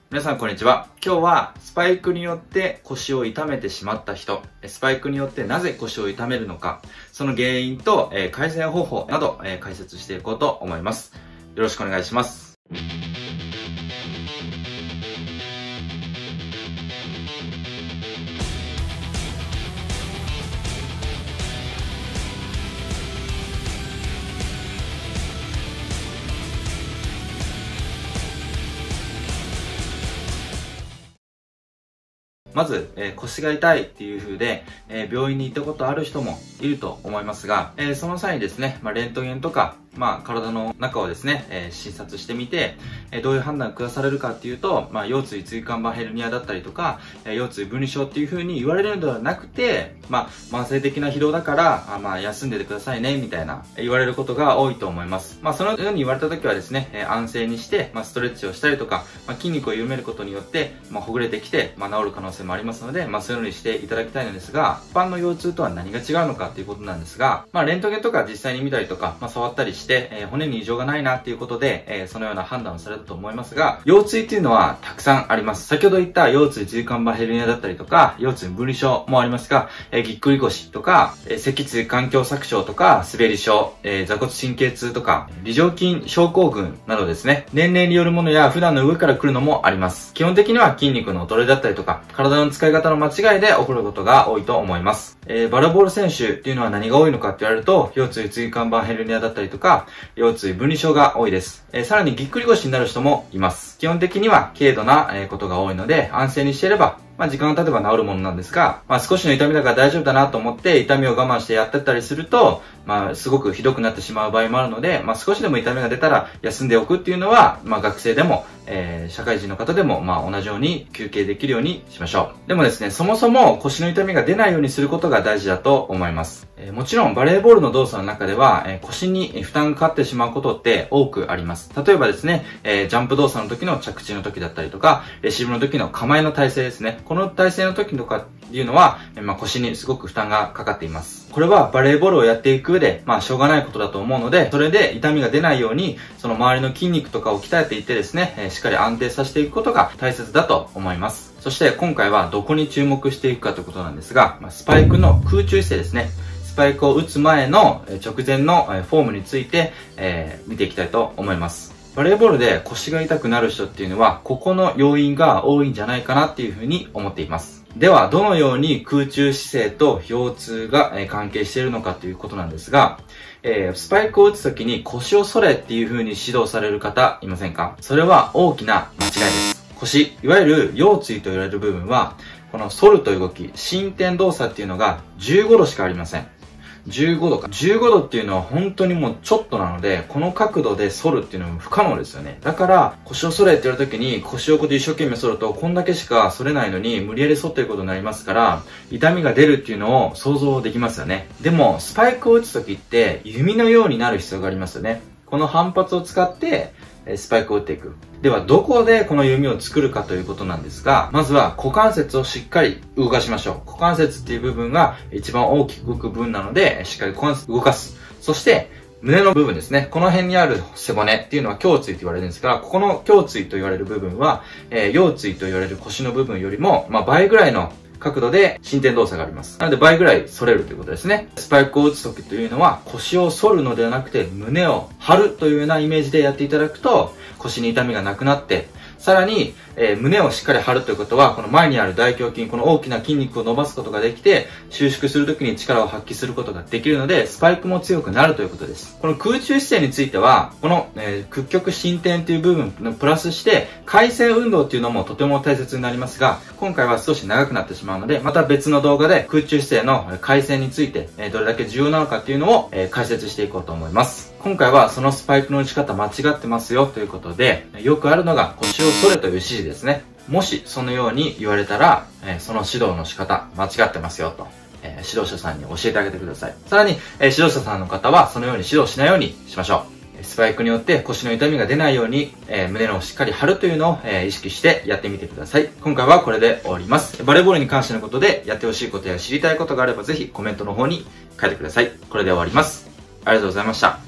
皆さんこんにちは。今日はスパイクによって腰を痛めてしまった人、スパイクによってなぜ腰を痛めるのか、その原因と改善方法など解説していこうと思います。よろしくお願いします。まず、腰が痛いっていう風で、病院に行ったことある人もいると思いますが、その際にですね、レントゲンとか、体の中をですね、診察してみて、どういう判断を下されるかっていうと、腰椎椎間板ヘルニアだったりとか、腰椎分離症っていう風に言われるのではなくて、慢性的な疲労だから、休んでてくださいね、みたいな言われることが多いと思います。そのように言われた時はですね、安静にして、ストレッチをしたりとか、筋肉を緩めることによって、ほぐれてきて、治る可能性もありますので、そういうようにしていただきたいのですが、一般の腰痛とは何が違うのかっていうことなんですが、レントゲンとか実際に見たりとか、触ったりして、骨に異常がないなっていうことで、そのような判断をされたと思いますが、腰椎っていうのはたくさんあります。先ほど言った腰椎椎間板ヘルニアだったりとか、腰椎分離症もありますが、ぎっくり腰とか、脊椎環境錯症とか、滑り症、座骨神経痛とか、梨状筋症候群などですね、年齢によるものや普段の動きから来るのもあります。基本的には筋肉の衰えだったりとか、体の使い方の間違いで起こることが多いと思います。バレーボール選手っていうのは何が多いのかって言われると、腰椎椎間板ヘルニアだったりとか、腰椎分離症が多いです。さらにぎっくり腰になる人もいます。基本的には軽度なことが多いので、安静にしていれば、時間が経てば治るものなんですが、少しの痛みだから大丈夫だなと思って痛みを我慢してやってたりすると、すごくひどくなってしまう場合もあるので、少しでも痛みが出たら休んでおくっていうのは、学生でも、社会人の方でも、同じように休憩できるようにしましょう。でもですね、そもそも腰の痛みが出ないようにすることが大事だと思います。もちろんバレーボールの動作の中では、腰に負担がかかってしまうことって多くあります。例えばですね、ジャンプ動作の時の着地の時だったりとか、レシーブの時の構えの体勢ですね。この体勢の時とかっていうのは、腰にすごく負担がかかっています。これはバレーボールをやっていく上で、しょうがないことだと思うので、それで痛みが出ないように、その周りの筋肉とかを鍛えていってですね、しっかり安定させていくことが大切だと思います。そして今回はどこに注目していくかということなんですが、スパイクの空中姿勢ですね。スパイクを打つ前の直前のフォームについて、見ていきたいと思います。バレーボールで腰が痛くなる人っていうのは、ここの要因が多いんじゃないかなっていうふうに思っています。では、どのように空中姿勢と腰痛が関係しているのかということなんですが、スパイクを打つときに腰を反れっていう風に指導される方いませんか？それは大きな間違いです。腰、いわゆる腰椎と言われる部分は、この反るという動き、伸展動作っていうのが15度しかありません。15度か。15度っていうのは本当にもうちょっとなので、この角度で反るっていうのは不可能ですよね。だから、腰を反れって言われた時に、腰をこうやって一生懸命反ると、こんだけしか反れないのに、無理やり反っていることになりますから、痛みが出るっていうのを想像できますよね。でも、スパイクを打つ時って、弓のようになる必要がありますよね。この反発を使って、スパイクを打っていく。では、どこでこの弓を作るかということなんですが、まずは股関節をしっかり動かしましょう。股関節っていう部分が一番大きく動く部分なので、しっかり股関節動かす。そして、胸の部分ですね。この辺にある背骨っていうのは胸椎と言われるんですが、ここの胸椎と言われる部分は、腰椎と言われる腰の部分よりも、倍ぐらいの角度で伸展動作があります。なので倍ぐらい反れるということですね。スパイクを打つ時というのは腰を反るのではなくて胸を張るというようなイメージでやっていただくと腰に痛みがなくなって、さらに、胸をしっかり張るということは、この前にある大胸筋、この大きな筋肉を伸ばすことができて、収縮するときに力を発揮することができるので、スパイクも強くなるということです。この空中姿勢については、この、屈曲伸展という部分のプラスして、回旋運動っていうのもとても大切になりますが、今回は少し長くなってしまうので、また別の動画で空中姿勢の回旋について、どれだけ重要なのかっていうのを、解説していこうと思います。今回はそのスパイクの打ち方間違ってますよということで、よくあるのが腰を反れという指示ですね。もしそのように言われたら、その指導の仕方間違ってますよと、指導者さんに教えてあげてください。さらに、指導者さんの方はそのように指導しないようにしましょう。スパイクによって腰の痛みが出ないように、胸のしっかり張るというのを、意識してやってみてください。今回はこれで終わります。バレーボールに関してのことでやってほしいことや知りたいことがあればぜひコメントの方に書いてください。これで終わります。ありがとうございました。